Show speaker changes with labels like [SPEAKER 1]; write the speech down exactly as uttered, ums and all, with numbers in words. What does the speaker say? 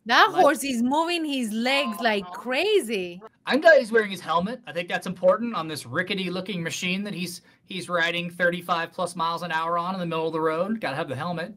[SPEAKER 1] That
[SPEAKER 2] Let-
[SPEAKER 1] horse is moving his legs like crazy.
[SPEAKER 2] I'm glad he's wearing his helmet. I think that's important on this rickety-looking machine that he's he's riding thirty-five plus miles an hour on in the middle of the road. Got to have the helmet.